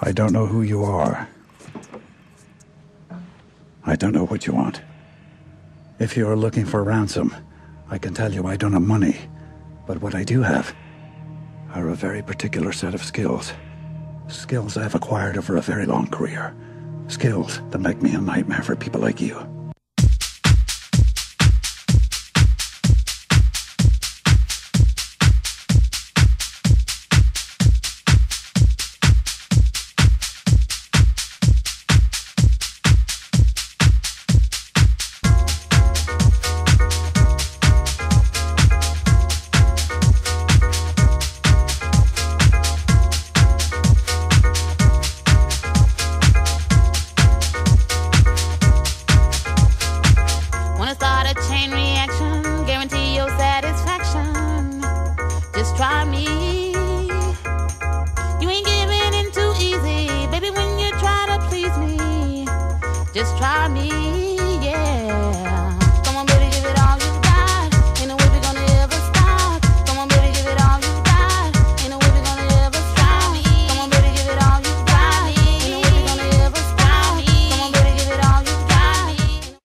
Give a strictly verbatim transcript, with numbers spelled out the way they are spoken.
I don't know who you are. I don't know what you want. If you are looking for ransom, I can tell you I don't have money. But what I do have are a very particular set of skills. Skills I've acquired over a very long career. Skills that make me a nightmare for people like you. Just try me, yeah.